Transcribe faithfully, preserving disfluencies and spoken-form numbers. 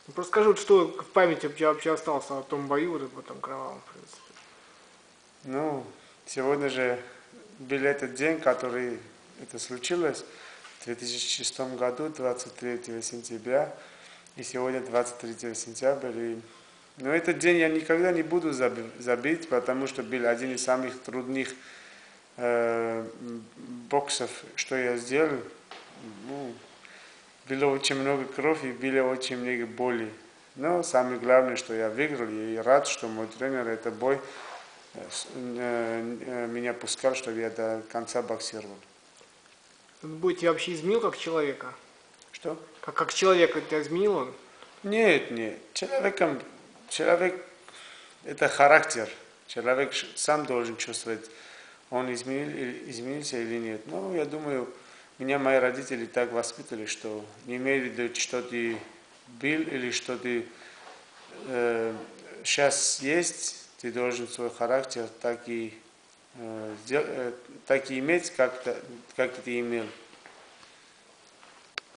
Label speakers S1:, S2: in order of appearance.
S1: Просто скажи, вот что в памяти у тебя вообще осталось о том бою, вот об этом кровавом, в принципе.
S2: Ну, сегодня же был этот день, который это случилось, в две тысячи шестом году, двадцать третьего сентября, и сегодня двадцать третьего сентября. И... Но этот день я никогда не буду забыть, потому что был один из самых трудных э, боксов, что я сделал. Ну, было очень много крови и было очень много боли. Но самое главное, что я выиграл, и рад, что мой тренер этот бой меня пускал, чтобы я до конца боксировал.
S1: Этот бой тебя вообще изменил как человека?
S2: Что?
S1: Как, как человека тебя изменил он?
S2: Нет, нет. Человеком, человек это характер. Человек сам должен чувствовать, он изменил, изменился или нет. Но я думаю, меня мои родители так воспитали, что не имеет в виду, что ты был или что ты э, сейчас есть, ты должен свой характер так и, э, сдел- э, так и иметь, как, как ты имел.